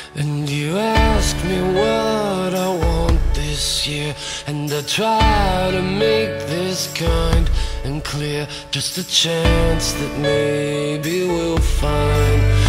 And you ask me what I want this year, and I try to make this kind and clear. Just a chance that maybe we'll find